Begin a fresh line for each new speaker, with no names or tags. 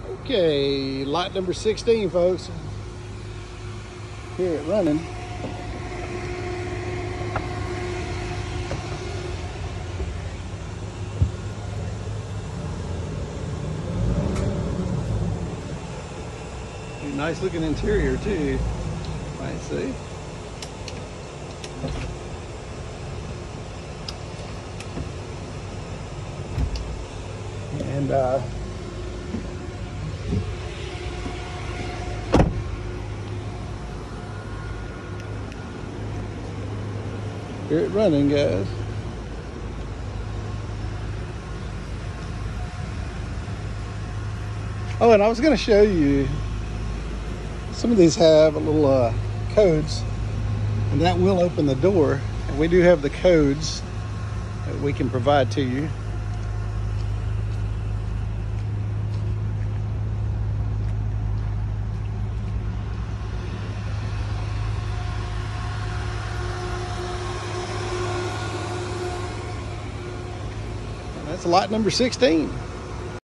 Okay, lot number 16, folks. Hear it running. Nice looking interior too. Might see. And hear it running, guys. Oh, and I was going to show you, some of these have a little codes, and that will open the door. And we do have the codes that we can provide to you. That's lot number 16.